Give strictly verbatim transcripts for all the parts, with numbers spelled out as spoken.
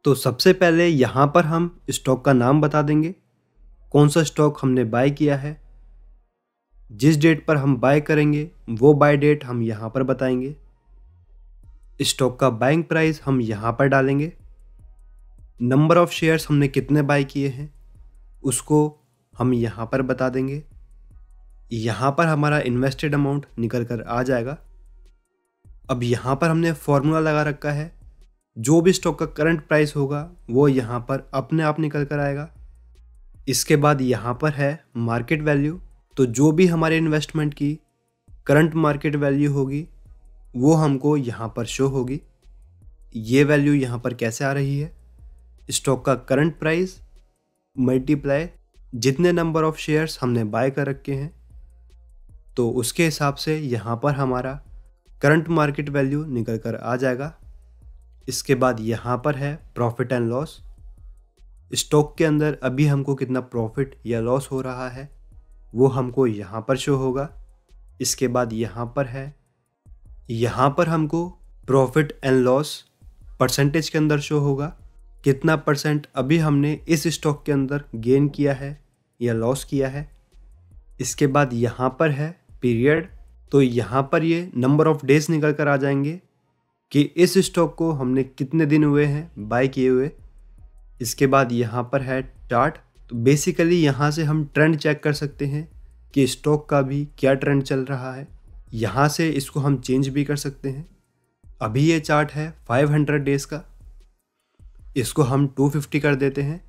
तो सबसे पहले यहाँ पर हम स्टॉक का नाम बता देंगे, कौन सा स्टॉक हमने बाय किया है, जिस डेट पर हम बाय करेंगे वो बाय डेट हम यहाँ पर बताएंगे, स्टॉक का बाइंग प्राइस हम यहाँ पर डालेंगे, नंबर ऑफ शेयर्स हमने कितने बाय किए हैं उसको हम यहाँ पर बता देंगे। यहाँ पर हमारा इन्वेस्टेड अमाउंट निकल कर आ जाएगा। अब यहाँ पर हमने फॉर्मूला लगा रखा है, जो भी स्टॉक का करंट प्राइस होगा वो यहाँ पर अपने आप निकल कर आएगा। इसके बाद यहाँ पर है मार्केट वैल्यू, तो जो भी हमारे इन्वेस्टमेंट की करंट मार्केट वैल्यू होगी वो हमको यहाँ पर शो होगी। ये वैल्यू यहाँ पर कैसे आ रही है, स्टॉक का करंट प्राइस मल्टीप्लाई जितने नंबर ऑफ शेयर्स हमने बाय कर रखे हैं, तो उसके हिसाब से यहाँ पर हमारा करंट मार्केट वैल्यू निकल कर आ जाएगा। इसके बाद यहाँ पर है प्रॉफिट एंड लॉस, स्टॉक के अंदर अभी हमको कितना प्रॉफिट या लॉस हो रहा है वो हमको यहाँ पर शो होगा। इसके बाद यहाँ पर है, यहाँ पर हमको प्रॉफिट एंड लॉस परसेंटेज के अंदर शो होगा, कितना परसेंट अभी हमने इस स्टॉक के अंदर गेन किया है या लॉस किया है। इसके बाद यहाँ पर है पीरियड, तो यहाँ पर ये नंबर ऑफ डेज निकल कर आ जाएंगे कि इस स्टॉक को हमने कितने दिन हुए हैं बाय किए हुए। इसके बाद यहाँ पर है चार्ट, तो बेसिकली यहाँ से हम ट्रेंड चेक कर सकते हैं कि स्टॉक का भी क्या ट्रेंड चल रहा है। यहाँ से इसको हम चेंज भी कर सकते हैं। अभी ये चार्ट है पाँच सौ डेज का, इसको हम दो सौ पचास कर देते हैं,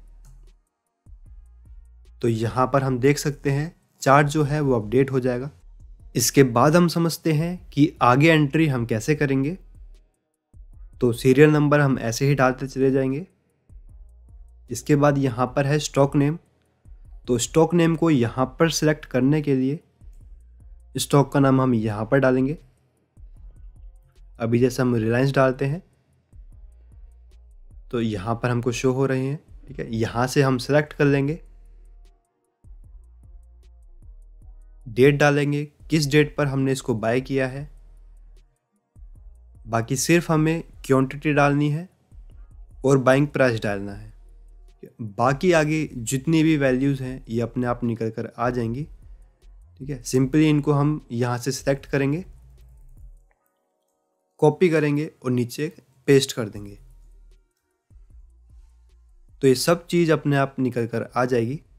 तो यहाँ पर हम देख सकते हैं चार्ट जो है वो अपडेट हो जाएगा। इसके बाद हम समझते हैं कि आगे एंट्री हम कैसे करेंगे। तो सीरियल नंबर हम ऐसे ही डालते चले जाएंगे। इसके बाद यहाँ पर है स्टॉक नेम, तो स्टॉक नेम को यहाँ पर सिलेक्ट करने के लिए स्टॉक का नाम हम यहाँ पर डालेंगे। अभी जैसे हम रिलायंस डालते हैं तो यहाँ पर हमको शो हो रहे हैं, ठीक है। यहाँ से हम सेलेक्ट कर लेंगे, डेट डालेंगे किस डेट पर हमने इसको बाय किया है, बाकी सिर्फ हमें क्वांटिटी डालनी है और बाइंग प्राइस डालना है। बाकी आगे जितनी भी वैल्यूज़ हैं ये अपने आप निकल कर आ जाएंगी, ठीक है। सिंपली इनको हम यहाँ से सिलेक्ट करेंगे, कॉपी करेंगे और नीचे पेस्ट कर देंगे, तो ये सब चीज़ अपने आप निकल कर आ जाएगी।